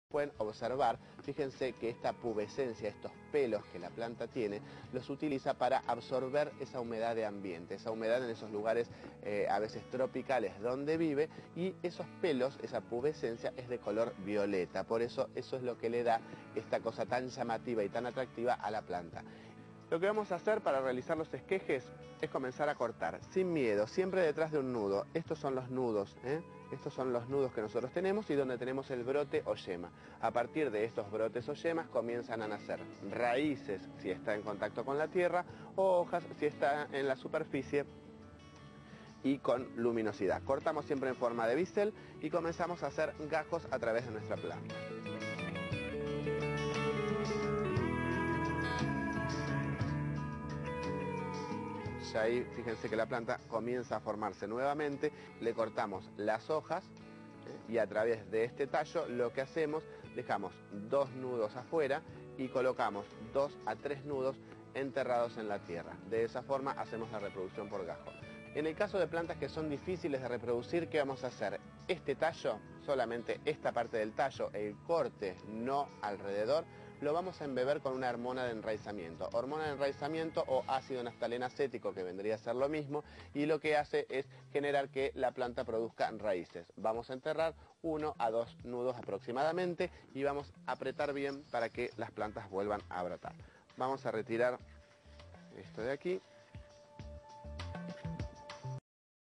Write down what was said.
pueden observar, fíjense que esta pubescencia, estos pelos que la planta tiene, los utiliza para absorber esa humedad de ambiente, esa humedad en esos lugares a veces tropicales donde vive, y esos pelos, esa pubescencia es de color violeta, por eso es lo que le da esta cosa tan llamativa y tan atractiva a la planta. Lo que vamos a hacer para realizar los esquejes es comenzar a cortar, sin miedo, siempre detrás de un nudo. Estos son los nudos, Estos son los nudos que nosotros tenemos y donde tenemos el brote o yema. A partir de estos brotes o yemas comienzan a nacer raíces si está en contacto con la tierra o hojas si está en la superficie y con luminosidad. Cortamos siempre en forma de bisel y comenzamos a hacer gajos a través de nuestra planta. Ya ahí fíjense que la planta comienza a formarse nuevamente, le cortamos las hojas y a través de este tallo lo que hacemos, dejamos 2 nudos afuera y colocamos 2 a 3 nudos enterrados en la tierra. De esa forma hacemos la reproducción por gajo. En el caso de plantas que son difíciles de reproducir, ¿qué vamos a hacer? Este tallo, solamente esta parte del tallo, el corte, no alrededor, lo vamos a embeber con una hormona de enraizamiento. Hormona de enraizamiento o ácido naftaleno acético, que vendría a ser lo mismo, y lo que hace es generar que la planta produzca raíces. Vamos a enterrar 1 a 2 nudos aproximadamente y vamos a apretar bien para que las plantas vuelvan a brotar. Vamos a retirar esto de aquí.